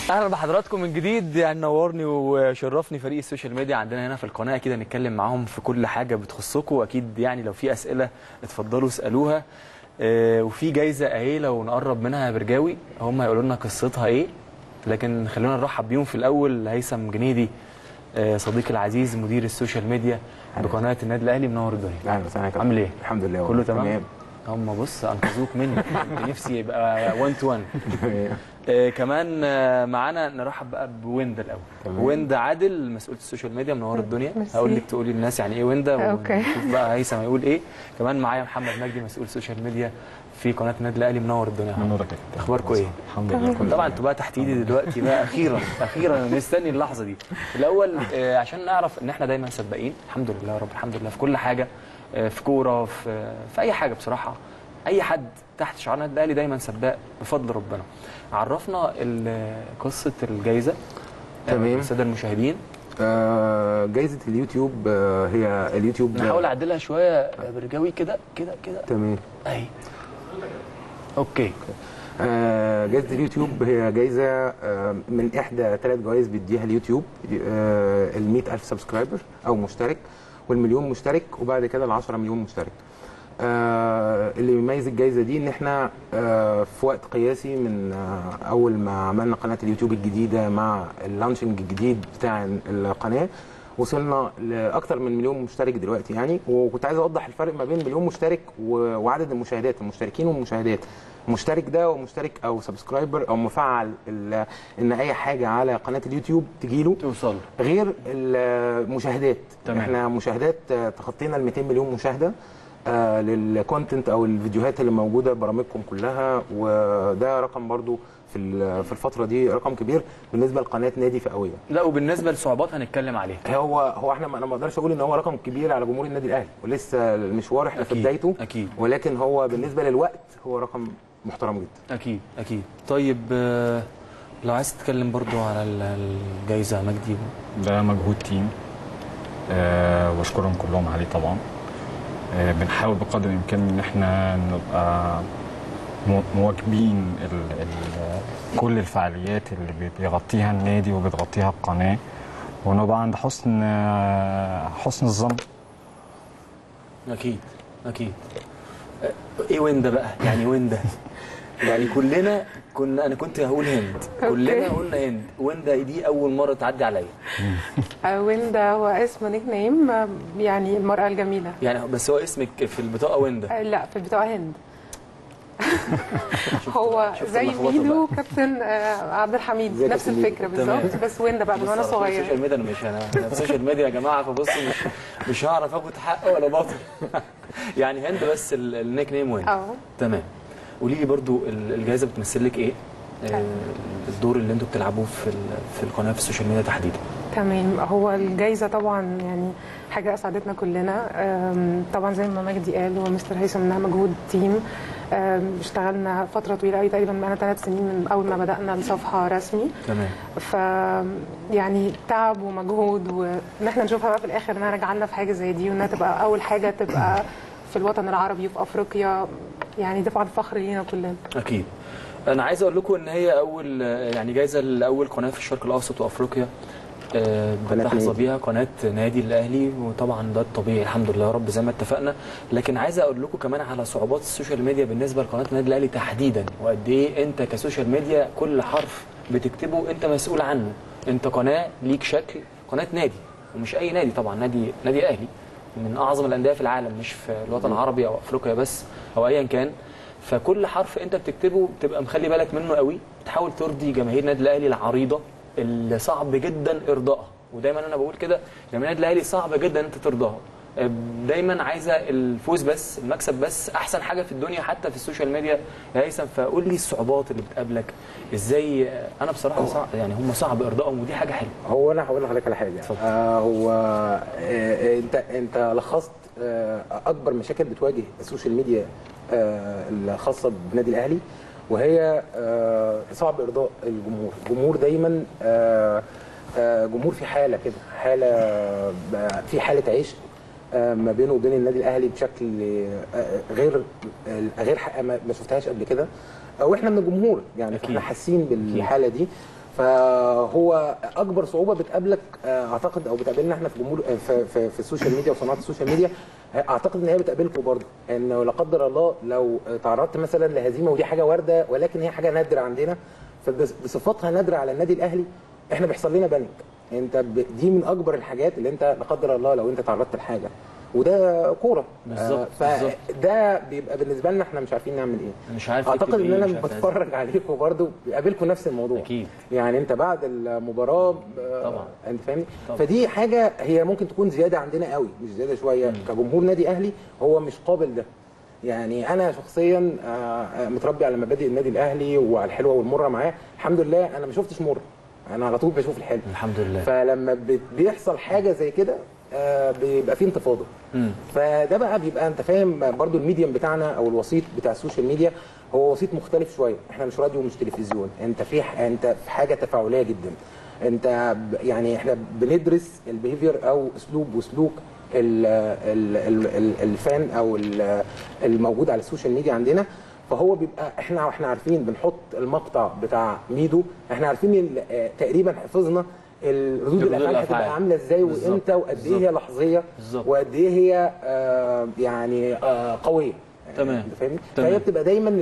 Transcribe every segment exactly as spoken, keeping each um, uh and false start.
اهلا بحضراتكم من جديد. يعني نورني وشرفني فريق السوشيال ميديا عندنا هنا في القناه كده، نتكلم معاهم في كل حاجه بتخصكم، واكيد يعني لو في اسئله اتفضلوا اسالوها. اه وفي جايزه اهي لو نقرب منها يا برجاوي، هم هيقولوا لنا قصتها ايه، لكن خلونا نرحب بيهم في الاول. هيثم جنيدي اه صديقي العزيز مدير السوشيال ميديا بقناه النادي الاهلي، منور الدنيا. اهلا وسهلا. عامل ايه؟ الحمد لله كله تمام. هم بص انقذوك مني نفسي يبقى واحد تو واحد. آه كمان آه معانا نرحب بقى بويندا الاول. ويندا عادل مسؤوله السوشيال ميديا، منور الدنيا. هقول لك تقولي للناس يعني ايه ويندا، ونشوف بقى هيثم هيقول ايه. كمان معايا محمد مجدي مسؤول السوشيال ميديا في قناه النادي الاهلي، منور الدنيا. منورك. اخباركم ايه؟ الحمد لله. طبعا انتوا بقى تحت ايدي دلوقتي بقى اخيرا اخيرا مستني اللحظه دي. الاول آه عشان نعرف ان احنا دايما سباقين الحمد لله يا رب، الحمد لله في كل حاجه، آه في كوره، في في اي حاجه بصراحه. اي حد تحت شعار النادي الاهلي دايما سباق بفضل ربنا. عرفنا قصه الجائزه تمام الساده المشاهدين. آه جائزه اليوتيوب، آه هي اليوتيوب نحاول اعدلها شويه يا برجاوي، كده كده كده تمام اهي اوكي. آه جائزه اليوتيوب هي جائزه آه من احدى ثلاث جوائز بيديها اليوتيوب، آه ال مئة ألف سبسكرايبر او مشترك، والمليون مشترك، وبعد كده ال عشرة مليون مشترك. آه اللي بيميز الجائزه دي ان احنا آه في وقت قياسي من آه اول ما عملنا قناه اليوتيوب الجديده مع اللانشنج الجديد بتاع القناه، وصلنا لاكثر من مليون مشترك دلوقتي يعني. وكنت عايز اوضح الفرق ما بين مليون مشترك وعدد المشاهدات، المشتركين والمشاهدات. المشترك ده ومشترك او سبسكرايبر او مفعل ان اي حاجه على قناه اليوتيوب تجيله توصل، غير المشاهدات. تمام. احنا مشاهدات تخطينا ال مئتين مليون مشاهده آه للكونتنت او الفيديوهات اللي موجوده برامجكم كلها، وده رقم برضو في في الفتره دي رقم كبير بالنسبه لقناه نادي فئويه. لا وبالنسبه لصعوبات هنتكلم عليها. هو هو احنا انا ما اقدرش اقول ان هو رقم كبير على جمهور النادي الاهلي، ولسه المشوار احنا في بدايته اكيد، ولكن هو بالنسبه للوقت هو رقم محترم جدا. اكيد اكيد. طيب لو عايز تتكلم برضو على الجائزه مجدي. ده مجهود تيم أه واشكرهم كلهم عليه طبعا. أه بنحاول بقدر الامكان ان احنا نبقى مواكبين ال ال كل الفعاليات اللي بيغطيها النادي وبتغطيها القناه، ونبقى عند حسن حسن الظن. اكيد اكيد. ايه ويندا بقى؟ يعني ويندا يعني كلنا كنا، انا كنت هقول هند، كلنا قلنا هند. ويندا دي اول مره تعدي عليا. ويندا هو اسم نيك نيم، يعني المراه الجميله يعني، بس هو اسمك في البطاقه ويندا؟ لا في البطاقه هند. هو زي ميدو كابتن عبد الحميد، نفس الفكره بالظبط، بس ويندا بقى من وانا صغير. السوشيال ميديا انا مش انا في السوشيال ميديا يا جماعه، فبصوا مش مش هعرف اخد حق ولا باطل. يعني هند بس النيك نيم ويندا. اه تمام. قولي لي برضو الجائزه بتمثل لك ايه؟ الدور اللي انتوا بتلعبوه في في القناه في السوشيال ميديا تحديدا. تمام. هو الجائزه طبعا يعني حاجه اسعدتنا كلنا. طبعا زي ما مجدي قال ومستر هيثم انها مجهود تيم. اشتغلنا فتره طويله قوي، تقريبا بقى ثلاث سنين من اول ما بدانا الصفحه رسمي. تمام. ف يعني تعب ومجهود، وان احنا نشوفها بقى في الاخر انها راجعه لنا في حاجه زي دي، وانها تبقى اول حاجه تبقى في الوطن العربي وفي افريقيا، يعني طبعا فخر لينا كلنا. اكيد. انا عايز اقول لكم ان هي اول يعني جايزه لاول قناه في الشرق الاوسط وافريقيا بتحظى بيها قناه نادي الاهلي، وطبعا ده الطبيعي الحمد لله يا رب زي ما اتفقنا. لكن عايز اقول لكم كمان على صعوبات السوشيال ميديا بالنسبه لقناه النادي الاهلي تحديدا، وقد ايه انت كسوشيال ميديا كل حرف بتكتبه انت مسؤول عنه. انت قناه ليك شكل، قناه نادي، ومش اي نادي طبعا، نادي نادي اهلي من اعظم الانديه في العالم، مش في الوطن العربي او افريقيا بس او ايا كان. فكل حرف انت بتكتبه بتبقى مخلي بالك منه قوي، بتحاول ترضي جماهير النادي الاهلي العريضه اللي صعب جدا ارضائها. ودايما انا بقول كده، جماهير النادي الاهلي صعب جدا انت ترضاها، دايما عايزه الفوز بس، المكسب بس، احسن حاجه في الدنيا حتى في السوشيال ميديا يا هيثم. فقول لي الصعوبات اللي بتقابلك ازاي. انا بصراحه صعب يعني هم صعب ارضائهم، ودي حاجه حلوه. هو انا هقول لحضرتك على حاجه. آه هو آه انت انت لخصت آه اكبر مشاكل بتواجه السوشيال ميديا آه الخاصه بالنادي الاهلي، وهي آه صعب ارضاء الجمهور. الجمهور دايما آه آه جمهور في حاله كده، حاله في حاله عشق ما بينه وبين النادي الاهلي بشكل غير غير ما شفتهاش قبل كده، واحنا من الجمهور يعني احنا حاسين بالحاله دي. فهو اكبر صعوبه بتقابلك اعتقد او بتقابلنا احنا في جمهور في, في, في السوشيال ميديا وصناعه السوشيال ميديا، اعتقد ان هي بتقابلكم برضه، انه لا قدر الله لو تعرضت مثلا لهزيمه، ودي حاجه وارده ولكن هي حاجه نادره عندنا، فبصفتها نادره على النادي الاهلي احنا بيحصل لنا بانيك. انت ب... دي من اكبر الحاجات اللي انت لا قدر الله لو انت تعرضت لحاجه، وده كوره بالظبط. آه فده بيبقى بالنسبه لنا احنا مش عارفين نعمل ايه. مش عارف اعتقد ان انا إيه بتفرج عليكم برضو بيقابلكم نفس الموضوع اكيد. يعني انت بعد المباراه طبعا انت فاهمني، فدي حاجه هي ممكن تكون زياده عندنا قوي، مش زياده شويه. م. كجمهور نادي اهلي هو مش قابل ده. يعني انا شخصيا متربي على مبادئ النادي الاهلي وعلى الحلوه والمره معاه، الحمد لله انا ما شفتش مر، انا على طول بشوف الحلو الحمد لله. فلما بيحصل حاجه زي كده آه بيبقى فيه انتفاضه. فده بقى بيبقى انت فاهم برضو الميديم بتاعنا او الوسيط بتاع السوشيال ميديا هو وسيط مختلف شويه، احنا مش راديو ومش تلفزيون، انت في انت في حاجه تفاعليه جدا. انت يعني احنا بندرس البيهيفير او اسلوب وسلوك ال ال ال الفان او الموجود على السوشيال ميديا عندنا، فهو بيبقى احنا واحنا عارفين بنحط المقطع بتاع ميدو، احنا عارفين تقريبا حفظنا الردود الافعال هتبقى عامله ازاي وامتى وقد ايه هي لحظيه وقد ايه هي آه يعني آه قويه. تمام فاهمني؟ فهي بتبقى دايما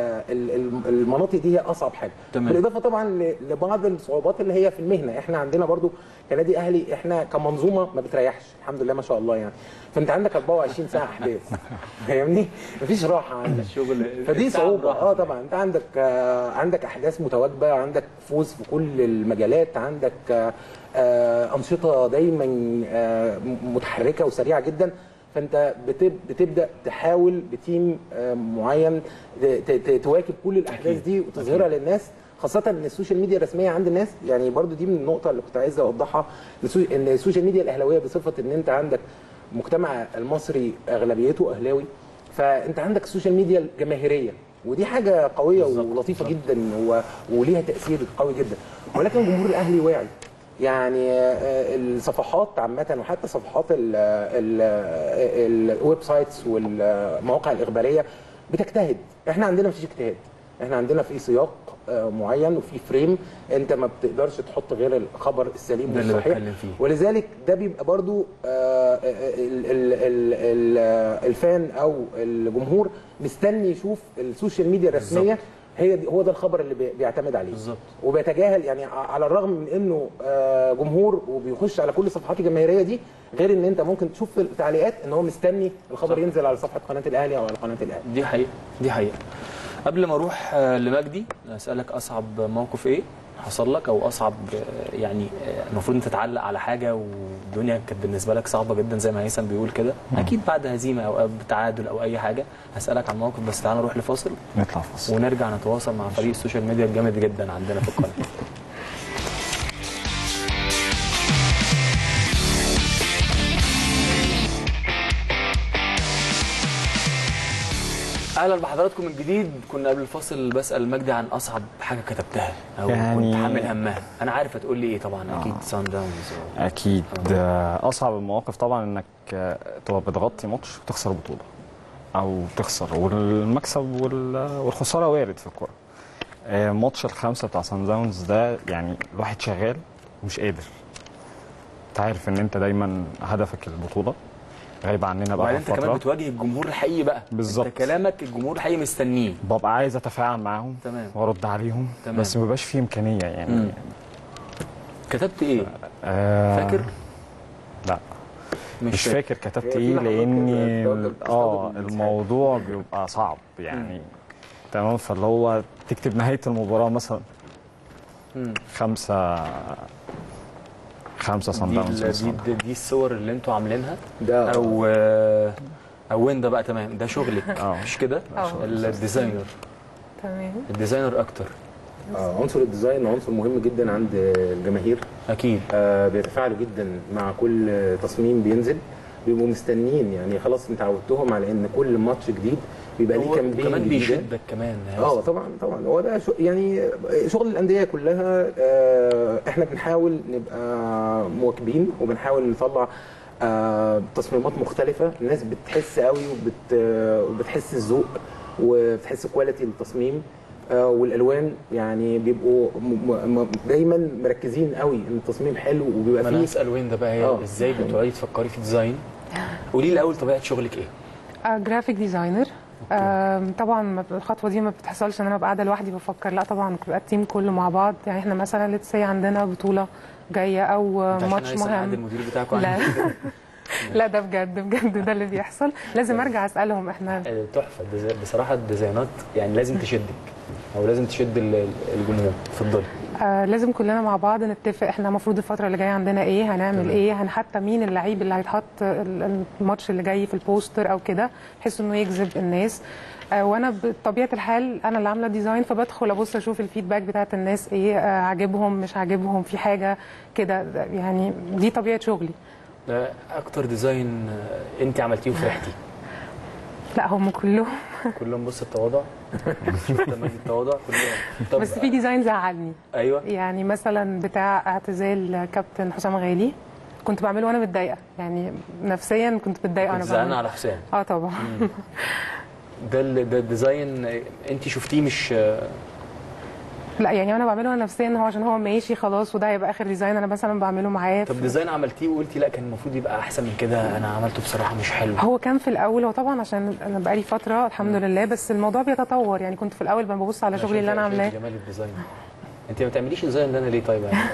المناطق دي هي اصعب حاجه. تمام. بالاضافه طبعا لبعض الصعوبات اللي هي في المهنه، احنا عندنا برضو كنادي اهلي احنا كمنظومه ما بتريحش الحمد لله ما شاء الله يعني. فانت عندك أربعة وعشرين ساعه احداث فاهمني؟ مفيش راحه عندك الشغل، فدي صعوبه. اه طبعا انت عندك آه عندك احداث متواجبه، عندك فوز في كل المجالات، عندك آه آه انشطه دايما آه متحركه وسريعه جدا، فانت بتبدا تحاول بتيم معين تواكب كل الاحداث دي وتظهرها للناس، خاصه ان السوشيال ميديا الرسميه عند الناس يعني برضو دي من النقطه اللي كنت عايز اوضحها، ان السوشيال ميديا الاهلاويه بصفه ان انت عندك مجتمع المصري اغلبيته اهلاوي، فانت عندك السوشيال ميديا الجماهيريه ودي حاجه قويه ولطيفه جدا وليها تاثير قوي جدا، ولكن الجمهور الاهلي واعي. يعني الصفحات عامه وحتى صفحات الويب سايتس والمواقع الاخباريه بتجتهد، احنا عندنا مفيش اجتهاد، احنا عندنا في سياق معين وفي فريم انت ما بتقدرش تحط غير الخبر السليم والصحيح، ولذلك ده بيبقى برضو الفان او الجمهور مستني يشوف السوشيال ميديا الرسميه هي دي، هو ده الخبر اللي بيعتمد عليه بالظبط، وبيتجاهل يعني على الرغم من انه جمهور وبيخش على كل الصفحات الجماهيريه دي، غير ان انت ممكن تشوف في التعليقات ان هو مستني الخبر صح. ينزل على صفحه قناه الاهلي او على قناه الاهلي. دي حقيقه دي حقيقه. قبل ما اروح لمجدي اسالك اصعب موقف ايه حصل لك، او اصعب يعني المفروض انت تتعلق على حاجه والدنيا كانت بالنسبه لك صعبه جدا زي ما هيثم بيقول كده، اكيد بعد هزيمه او تعادل او اي حاجه هسالك عن موقف، بس تعالى نروح لفاصل نطلع فاصل ونرجع نتواصل مع فريق السوشيال ميديا الجامد جدا عندنا في القناه. اهلا بحضراتكم من جديد. كنا قبل الفاصل بسال مجدي عن اصعب حاجه كتبتها او يعني كنت حامل همها، انا عارف هتقول لي ايه طبعا. اكيد سان داونز اكيد أوه. اصعب المواقف طبعا انك تبقى بتغطي ماتش وتخسر بطوله او تخسر، والمكسب والخساره وارد في الكوره. ماتش الخمسه بتاع سان داونز ده يعني الواحد شغال ومش قادر، انت عارف ان انت دايما هدفك البطوله غايبه عننا بقى فتره، انت كمان بتواجه الجمهور الحقيقي بقى بالظبط، انت كلامك الجمهور الحقيقي مستنيه، ببقى عايز اتفاعل معاهم تمام وارد عليهم تمام. بس ما بيبقاش فيه امكانيه يعني. مم. كتبت ايه؟ آه فاكر؟ لا مش, مش فاكر كتبت ايه لاني اه الموضوع بيبقى صعب يعني. مم. تمام، فاللي هو تكتب نهايه المباراه مثلا مم. خمسه خمسه صن داونز. دي, دي, دي الصور اللي انتوا عاملينها ده او او وين ده بقى؟ تمام، ده شغلك مش كده؟ الديزاينر تمام، الديزاينر اكتر. اه عنصر الديزاين عنصر مهم جدا عند الجماهير اكيد. آه بيتفاعلوا جدا مع كل تصميم بينزل، بيبقوا مستنيين يعني خلاص انت عودتهم على ان كل ماتش جديد بيبقى ليه كامبين كمان بيشدك كمان. اه طبعا طبعا هو ده شو يعني شغل الانديه كلها. آه احنا بنحاول نبقى مواكبين وبنحاول نطلع آه تصميمات مختلفه، الناس بتحس قوي وبت وبتحس الذوق وبتحس كواليتي التصميم، آه والالوان يعني بيبقوا م- م- دايما مركزين قوي ان التصميم حلو وبيبقى ما انا فيه. هسال وين ده بقى، آه. ازاي بتقعدي تفكري في ديزاين؟ قولي لي الاول طبيعه شغلك ايه؟ جرافيك ديزاينر. طبعا ما- الخطوه دي ما بتحصلش ان انا ببقى قاعده لوحدي بفكر، لا طبعا بيبقى التيم كله مع بعض. يعني احنا مثلا ليتس سي عندنا بطوله جايه او انت عشان ماتش عايز تقعد مهم. المدير بتاعكم لا عندي كده؟ لا ده بجد بجد ده اللي بيحصل. لازم ارجع اسالهم احنا. آه، تحفه الديزا- بصراحه الديزاينات يعني لازم تشدك او لازم تشد ال- ال- الجمهور. اتفضلي. آه لازم كلنا مع بعض نتفق احنا المفروض الفتره اللي جايه عندنا ايه، هنعمل تمام. ايه، هن حتى مين اللعيب اللي هيتحط ال- الماتش اللي جاي في البوستر او كده بحيث انه يجذب الناس. آه وانا بطبيعه الحال انا اللي عامله ديزاين، فبدخل ابص اشوف الفيدباك بتاعت الناس ايه، آه عاجبهم مش عاجبهم في حاجه كده. يعني دي طبيعه شغلي. ده اكتر ديزاين آه، انت عملتيه وفرحتي؟ لا هم كلهم كلهم بص التواضع. شفت لما يجي التواضع كلهم. طب بس في ديزاين زعلني. ايوه يعني مثلا بتاع اعتزال كابتن حسام غالي كنت بعمله وانا متضايقه، يعني نفسيا كنت متضايقه كنت وانا زعلانه بعمله. على حسام. اه طبعا. ده ال- ده الديزاين آه، انت شفتيه مش آه، لا يعني انا بعمله انا نفسيا، هو عشان هو ماشي خلاص وده هيبقى اخر ديزاين انا مثلا بعمله معاه. طب ديزاين عملتيه وقلتي لا كان المفروض يبقى احسن من كده، انا عملته بصراحه مش حلو؟ هو كان في الاول، هو طبعا عشان انا بقالي فتره الحمد لله، بس الموضوع بيتطور. يعني كنت في الاول ببص على شغلي اللي انا شايفة- عاملاه. شايفة جمال الديزاين. انت ما بتعمليش ديزاين ده انا ليه طيب يعني؟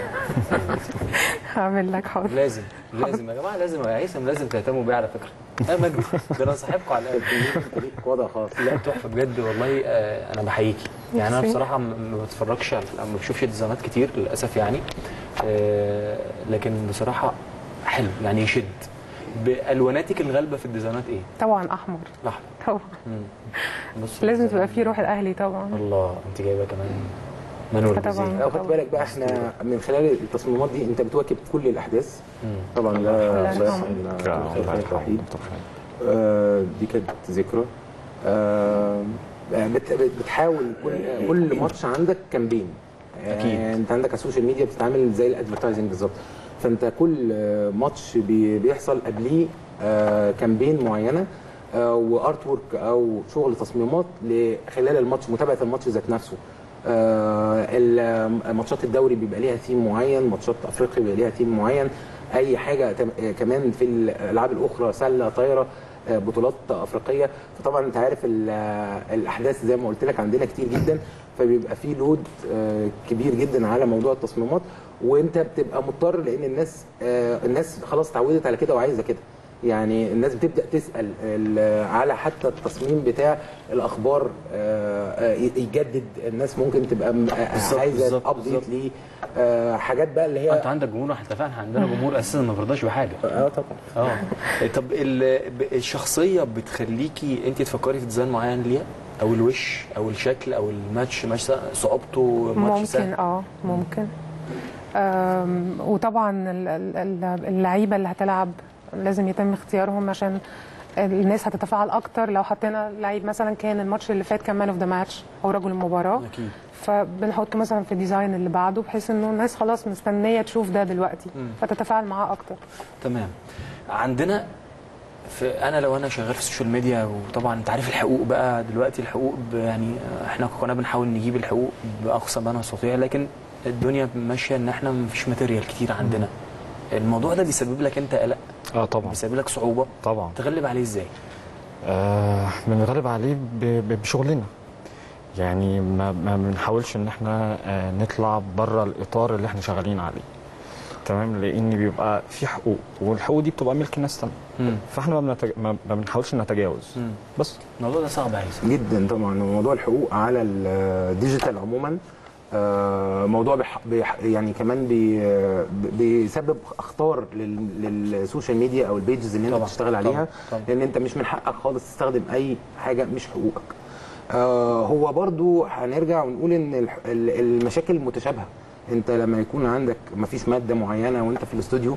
هعمل لك حاضر. لازم لازم يا جماعه، لازم يا هيثم لازم تهتموا بيا على فكره. يا مجدي ده انا صاحبكم على الاقل. وضع خاص. لا تحفه بجد والله. آه، انا بحييكي. يعني انا ميرسي. بصراحه م- ما بتفرجش على- ما بشوفش ديزاينات كتير للاسف يعني. آه، لكن بصراحه حلو يعني يشد. بالواناتك الغالبه في الديزاينات ايه؟ طبعا احمر. الاحمر. طبعا مم. بص لازم تبقى فيه روح الاهلي طبعا. الله انت جايبه كمان منور طبعاً. بزين. لو خدت بالك بقى احنا من خلال التصميمات دي انت بتواكب كل الاحداث. مم. طبعا ده الله الله يرحمه. يرحمه خالد الوحيد. آه، دي كانت ذكرى. آه، بت- بت- بتحاول كل كل ماتش عندك كامبين. أكيد. آه، انت عندك على السوشيال ميديا بتتعامل زي الادفرتايزنج بالظبط. فانت كل آه، ماتش بي- بيحصل قبليه آه، كامبين معينه آه، وارت وورك او شغل تصميمات خلال الماتش، متابعه الماتش ذات نفسه. آه، ال- ماتشات الدوري بيبقى ليها ثيم معين، ماتشات افريقيا بيبقى ليها ثيم معين، اي حاجه تم- آه، كمان في الالعاب الاخرى سله طايره آه، بطولات افريقيه. فطبعا انت عارف ال- آه، الاحداث زي ما قلت لك عندنا كتير جدا، فبيبقى في لود آه، كبير جدا على موضوع التصميمات، وانت بتبقى مضطر لان الناس آه، الناس خلاص اتعودت على كده وعايزه كده. يعني الناس بتبدا تسال ال- على حتى التصميم بتاع الاخبار آه، آه، يجدد. الناس ممكن تبقى م- آه، بالظبط، عايزه بالظبط، ابديت بالظبط. ليه آه، حاجات بقى اللي انت هي عندك جمهور، احنا اتفقنا عندنا جمهور اساسا ما بيرضاش بحاجه. اه طبعا. اه طب ال- ب- الشخصيه بتخليكي انت تفكري في ديزاين معين ليها، او الوش او الشكل او الماتش ماتش صعوبته ماتش ممكن سهل؟ اه ممكن. آم، وطبعا ال- ال- ال- اللعيبه اللي هتلعب لازم يتم اختيارهم عشان الناس هتتفاعل اكتر. لو حطينا لعيب مثلا كان الماتش اللي فات كان مان اوف ذا ماتش او رجل المباراه، اكيد. فبنحطه مثلا في الديزاين اللي بعده بحيث انه الناس خلاص مستنيه تشوف ده دلوقتي مم. فتتفاعل معاه اكتر. تمام. عندنا في انا لو انا شغال في السوشيال ميديا، وطبعا انت عارف الحقوق بقى دلوقتي، الحقوق ب- يعني احنا كنا بنحاول نجيب الحقوق باقصى ما نستطيع، لكن الدنيا ماشيه ان احنا مفيش ماتيريال كتير عندنا. الموضوع ده بيسبب لك انت قلق؟ اه طبعا بيسبب لك صعوبه؟ طبعا. تغلب عليه ازاي؟ آه بنغلب عليه ب- ب- بشغلنا. يعني ما ما بنحاولش ان احنا آه نطلع بره الاطار اللي احنا شغالين عليه. تمام، لان بيبقى في حقوق والحقوق دي بتبقى ملك الناس تانية، مم. فاحنا ما, بنتج... ما ما بنحاولش نتجاوز. مم. بس الموضوع ده صعب يا هيثم. جدا طبعا. موضوع الحقوق على الديجيتال عموما آه، موضوع بيح بيح يعني كمان بي بيسبب اخطار لل- للسوشيال ميديا او البيجز اللي انت طبعاً، بتشتغل عليها. طبعاً، طبعاً. لان انت مش من حقك خالص تستخدم اي حاجه مش حقوقك. آه، هو برضو هنرجع ونقول ان الح- ال- المشاكل متشابهه. انت لما يكون عندك مفيش ماده معينه وانت في الاستوديو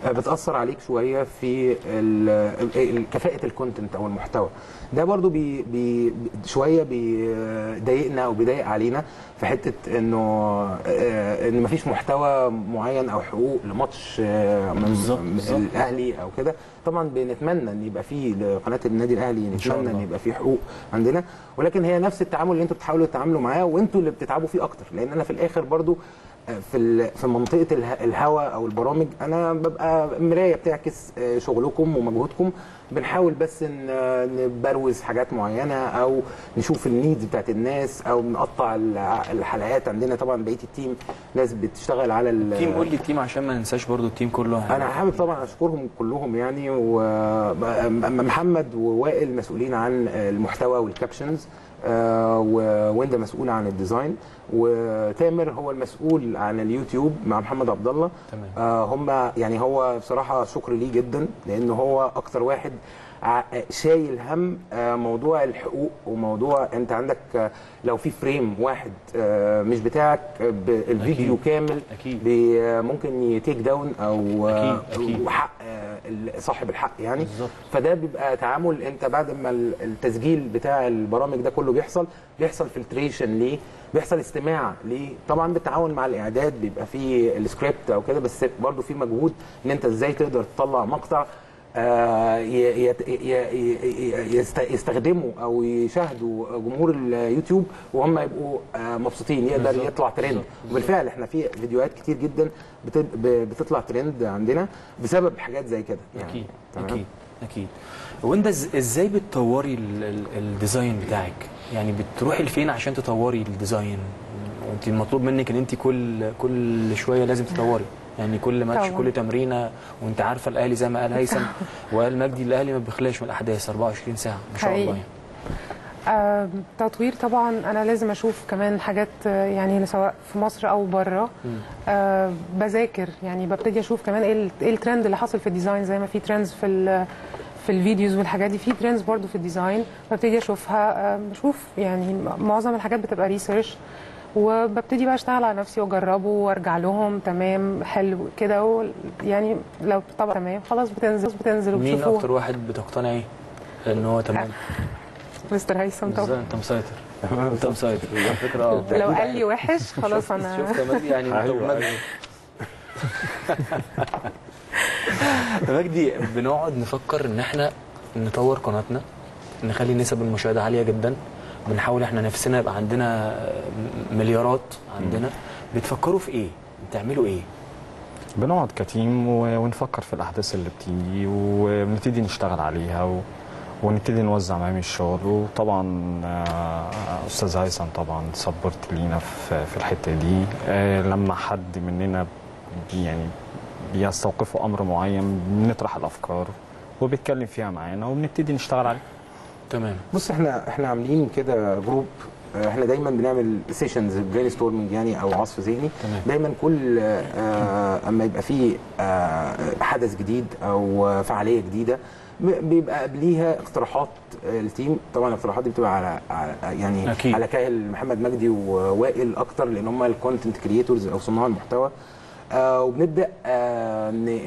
بتاثر عليك شويه في كفاءه الكونتنت او المحتوى. ده برضو بي بي شويه بيضايقنا او بيضايق علينا في حته انه ان مفيش محتوى معين او حقوق لماتش من الاهلي او كده. طبعا بنتمنى ان يبقى فيه لقناه النادي الاهلي، نتمنى ان يبقى فيه حقوق عندنا، ولكن هي نفس التعامل اللي انتوا بتحاولوا تتعاملوا معاه وانتوا اللي بتتعبوا فيه اكتر، لان انا في الاخر برضو في في منطقه الهوا او البرامج انا ببقى مرايه بتعكس شغلكم ومجهودكم. بنحاول بس ان نبروز حاجات معينه او نشوف النيدز بتاعت الناس او نقطع الحلقات. عندنا طبعا بقيه التيم ناس بتشتغل على التيم. قول لي التيم عشان ما ننساش برضو التيم كله. انا حابب طبعا اشكرهم كلهم يعني، ومحمد ووائل مسؤولين عن المحتوى والكابشنز، آه وويندا مسؤول عن الديزاين، وتامر هو المسؤول عن اليوتيوب مع محمد عبد الله. آه هم يعني هو بصراحه شكر ليه جدا، لان هو اكتر واحد شايل هم موضوع الحقوق وموضوع انت عندك لو في فريم واحد مش بتاعك الفيديو أكيد. كامل أكيد. ممكن يتيك داون او أكيد. أكيد. حق صاحب الحق يعني بالزبط. فده بيبقى تعامل انت بعد ما التسجيل بتاع البرامج ده كله بيحصل بيحصل فلتريشن ليه، بيحصل استماع ليه، طبعا بالتعاون مع الاعداد بيبقى في السكريبت او كده، بس برضو في مجهود ان انت ازاي تقدر تطلع مقطع يستخدموا او يشاهدوا جمهور اليوتيوب وهم يبقوا مبسوطين، يقدر يطلع ترند. وبالفعل احنا في فيديوهات كتير جدا بتطلع ترند عندنا بسبب حاجات زي كده يعني. اكيد اكيد اكيد. وانت ازاي بتطوري الديزاين بتاعك؟ يعني بتروحي لفين عشان تطوري الديزاين؟ وانت المطلوب منك ان انت كل كل شويه لازم تطوري، يعني كل ماتش كل تمرينه، وانت عارفه الاهلي زي ما قال هيثم وقال مجدي الاهلي ما بيخلاش من الاحداث أربعة وعشرين ساعه ما شاء الله يعني. آه تطوير طبعا انا لازم اشوف كمان حاجات يعني سواء في مصر او بره. آه بذاكر يعني ببتدي اشوف كمان ايه الترند اللي حاصل في الديزاين، زي ما في ترندز في في الفيديوز والحاجات دي، في ترندز برضو في الديزاين ببتدي اشوفها. آه بشوف يعني معظم الحاجات بتبقى ريسيرش، وببتدي بقى اشتغل على نفسي واجربه وارجع لهم تمام حلو كده، يعني لو طبعا تمام خلاص بتنزل بتنزل وبتشوفوه. مين اكتر واحد بتقتنعي ان هو تمام؟ مستر هيثم طبعا. انت مسيطر انت مسيطر على فكره. اه لو قال لي وحش خلاص انا شفت يا مجدي يعني مجدي بنقعد نفكر ان احنا نطور قناتنا، نخلي نسب المشاهده عاليه جدا، بنحاول احنا نفسنا يبقى عندنا مليارات عندنا. بتفكروا في ايه؟ بتعملوا ايه؟ بنقعد كتيم ونفكر في الاحداث اللي بتيجي ونبتدي نشتغل عليها و... ونبتدي نوزع مهام الشغل. وطبعا استاذ هيثم طبعا سبورت لينا في في الحته دي. لما حد مننا يعني بيستوقفوا امر معين بنطرح الافكار وبيتكلم فيها معانا وبنبتدي نشتغل عليها. تمام. بص احنا احنا عاملين كده جروب، احنا دايما بنعمل سيشنز برين ستورمنج يعني او عصف ذهني. دايما كل اه اما يبقى في اه حدث جديد او فعاليه جديده بيبقى قبليها اقتراحات التيم. طبعا الاقتراحات دي بتبقى على, على يعني أكيد. على كاهل محمد مجدي ووائل اكتر، لان هم الكونتنت كرييتورز او صناع المحتوى. آه وبنبدا آه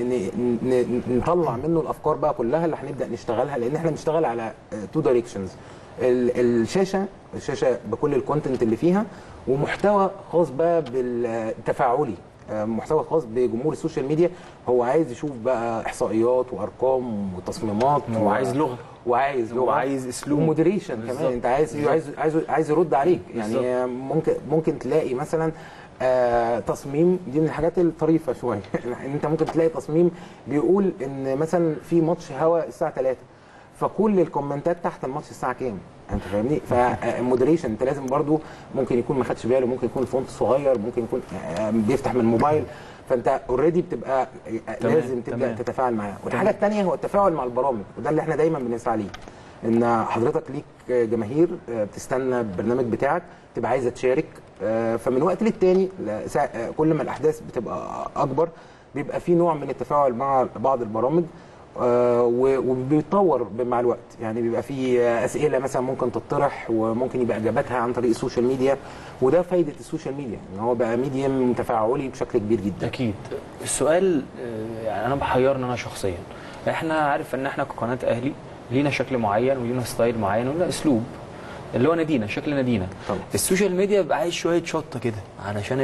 نطلع منه الافكار بقى كلها اللي هنبدا نشتغلها، لان احنا بنشتغل على تو دايركشنز: الشاشه الشاشه بكل الكونتنت اللي فيها، ومحتوى خاص بقى بالتفاعلي، آه محتوى خاص بجمهور السوشيال ميديا. هو عايز يشوف بقى احصائيات وارقام وتصميمات، وعايز لغه وعايز لغه وعايز اسلوب ومودريشن كمان. انت عايز عايز عايز عايز يرد عليك يعني. بالزبط. ممكن ممكن تلاقي مثلا آه تصميم، دي من الحاجات الطريفه شويه انت ممكن تلاقي تصميم بيقول ان مثلا في ماتش هوا الساعه ثلاثة، فكل الكومنتات تحت الماتش الساعه كام، انت فاهمني؟ فمودريشن انت لازم برضو، ممكن يكون ما خدش باله، ممكن يكون الفونت صغير، ممكن يكون آه بيفتح من الموبايل، فانت اوريدي بتبقى لازم تبدا تمام. تتفاعل معاه. والحاجه الثانيه هو التفاعل مع البرامج، وده اللي احنا دايما بنسعى ليه، ان حضرتك ليك جماهير بتستنى البرنامج بتاعك، تبقى عايزه تشارك. فمن وقت للتاني كل ما الاحداث بتبقى اكبر بيبقى في نوع من التفاعل مع بعض البرامج. آه وبيتطور مع الوقت. يعني بيبقى في اسئله مثلا ممكن تطرح وممكن يبقى اجاباتها عن طريق السوشيال ميديا، وده فايده السوشيال ميديا ان هو بقى ميديم تفاعلي بشكل كبير جدا. اكيد. السؤال يعني انا بحيرني انا شخصيا، احنا عارف ان احنا كقناه اهلي لينا شكل معين ولينا ستايل معين ولينا اسلوب اللي هو نادينا، شكل نادينا. طبعا السوشيال ميديا بيبقى عايز شويه شطه كده علشان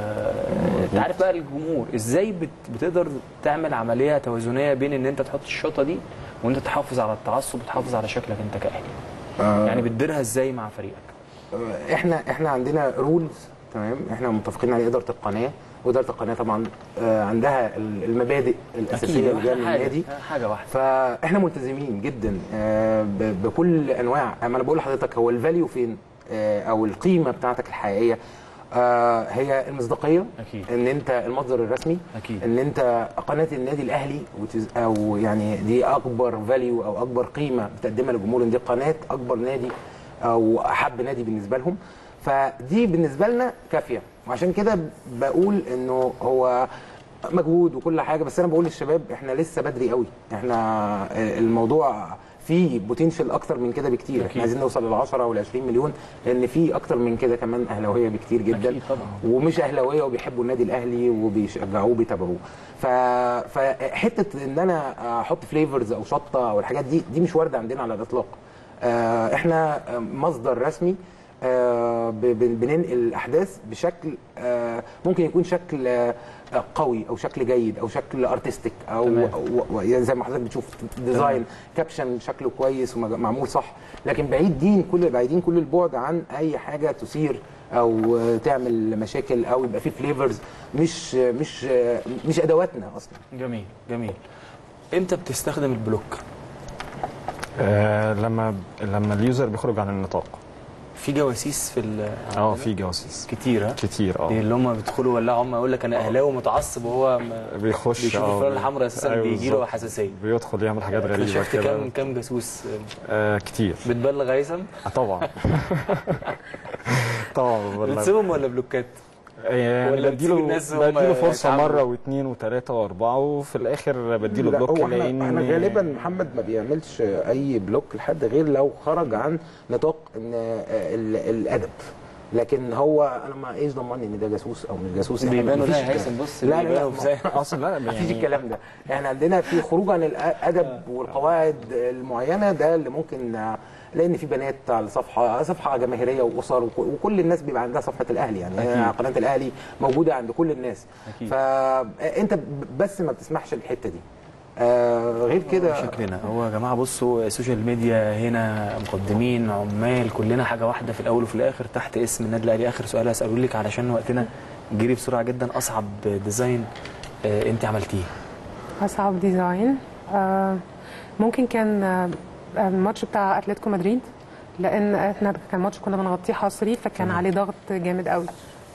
انت عارف بقى الجمهور ازاي بت... بتقدر تعمل عمليه توازنيه بين ان انت تحط الشطه دي وان انت تحافظ على التعصب وتحافظ على شكلك انت كاهلي. آه يعني بتديرها ازاي مع فريقك؟ آه احنا احنا عندنا رولز، تمام، احنا متفقين على اداره القناه، واداره القناه طبعا آه عندها المبادئ الاساسيه اللي جايه من النادي حاجه واحده، فاحنا ملتزمين جدا آه بكل انواع. اما انا بقول لحضرتك هو الفاليو فين آه او القيمه بتاعتك الحقيقيه آه هي المصداقيه. أكيد. ان انت المصدر الرسمي. أكيد. ان انت قناه النادي الاهلي او يعني دي اكبر فاليو او اكبر قيمه بتقدمها للجمهور، ان دي قناه اكبر نادي او احب نادي بالنسبه لهم، فدي بالنسبه لنا كافيه. وعشان كده بقول انه هو مجهود وكل حاجه، بس انا بقول للشباب احنا لسه بدري قوي، احنا الموضوع فيه بوتنشال اكتر من كده بكتير. أكيد. احنا عايزين نوصل لل عشرة وال عشرين مليون، لان في اكتر من كده كمان اهلاويه بكتير جدا. أكيد طبعا. ومش اهلاويه وبيحبوا النادي الاهلي وبيشجعوه وبيتابعوه. ف... فحته ان انا احط فليفرز او شطه او الحاجات دي دي مش وارده عندنا على الاطلاق. احنا مصدر رسمي آه بننقل الاحداث بشكل آه ممكن يكون شكل آه قوي او شكل جيد او شكل ارتستيك او, أو يعني زي ما حضرتك بتشوف ديزاين كابشن شكله كويس ومعمول صح، لكن بعيدين كل بعيدين كل البعد عن اي حاجه تثير او تعمل مشاكل او يبقى فيه فليفرز مش مش مش ادواتنا اصلا. جميل جميل. امتى بتستخدم البلوك؟ آه لما لما اليوزر بيخرج عن النطاق. في جواسيس في ال اه في جواسيس كتير. ها كتير اه اللي هم بيدخلوا ولا هم يقول لك انا اهلاوي متعصب وهو بيخش بيشوف الفرقه الحمراء اساسا أيوة بيجي له حساسيه، بيدخل يعمل حاجات غريبه كده. شفت كام كام جاسوس؟ آه كتير. بتبلغ هيثم؟ آه طبعا طبعا بتسيبهم ولا بلوكات؟ يعني بديله بديله فرصه مره واثنين وثلاثه واربعه وفي الاخر بديله بلوك. لان احنا غالبا محمد ما بيعملش اي بلوك لحد غير لو خرج عن نطاق ان الادب، لكن هو انا ما ايش ضمني ان ده جاسوس او مش جاسوس. بيبانوا لا هيثم بص لا لا اصلا لا ما فيش الكلام ده. احنا عندنا في خروج عن الادب والقواعد المعينه ده اللي ممكن، لان في بنات على صفحه صفحه جماهيريه واسر وكل الناس بيبقى عندها صفحه الاهلي، يعني أكيد. قناه الاهلي موجوده عند كل الناس. أكيد. فانت بس ما بتسمحش الحته دي. آه غير كده شكلنا هو يا جماعه بصوا السوشيال ميديا هنا مقدمين عمال كلنا حاجه واحده في الاول وفي الاخر تحت اسم النادي الاهلي. اخر سؤال هساله لك علشان وقتنا جري بسرعه جدا، اصعب ديزاين آه انت عملتيه؟ اصعب ديزاين آه ممكن كان آه الماتش بتاع اتلتيكو مدريد، لان احنا كان ماتش كنا بنغطيه حصري فكان عليه ضغط جامد قوي.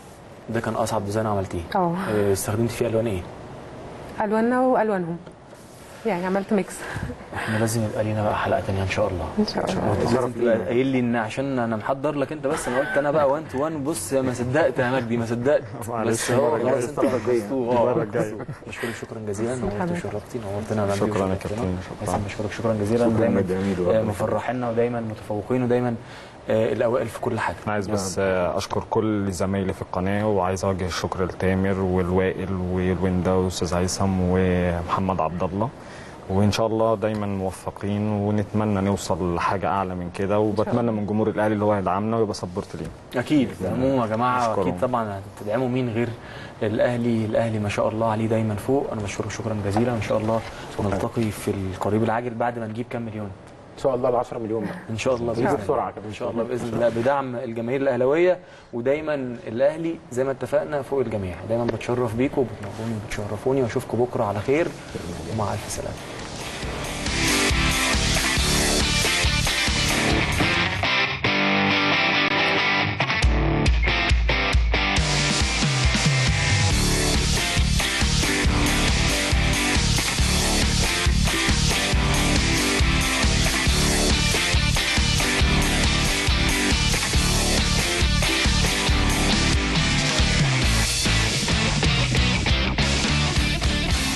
ده كان اصعب ديزاين عملتيه؟ اه. استخدمت فيه الوان ايه؟ الواننا والوانهم، يعني عملت ميكس. احنا لازم يبقى لينا بقى حلقه ثانيه ان شاء الله. ان شاء الله. لازم تبقى قايل لي ان عشان انا محضر لك انت، بس انا قلت انا بقى واحد تو واحد. بص ما صدقت يا مجدي ما صدقت، بس هو خلاص انت المره الجايه. بشكرك شكرا جزيلا، نورت وشرفتي نورتنا يا مجدي. شكرا يا كابتن. شكرا بشكرك شكرا جزيلا. دايما مفرحينا ودايما متفوقين ودايما الاوائل في كل حاجه. انا عايز بس اشكر كل زمايلي في القناه، وعايز اوجه الشكر لتامر والوائل والوندا واستاذ هيثم ومحمد عبد الله، وان شاء الله دايما موفقين ونتمنى نوصل لحاجه اعلى من كده، وبتمنى من جمهور الاهلي اللي هو هيدعمنا ويبقى سبورت لينا. اكيد تدعموه يا جماعه، اكيد طبعا هتدعموا مين غير الاهلي؟ الاهلي ما شاء الله عليه دايما فوق. انا بشكرك شكرا جزيلا، ان شاء الله نلتقي في القريب العاجل بعد ما نجيب كام مليون ان شاء الله ال عشرة مليون بقى. ان شاء الله باذن بسرعه كده ان شاء الله باذن الله بدعم الجماهير الاهلاويه، ودايما الاهلي زي ما اتفقنا فوق الجميع. دايما بتشرف بيكم وبتنوروني وبتشرفوني، واشوفكم بكره على خير ومع الف سلامه.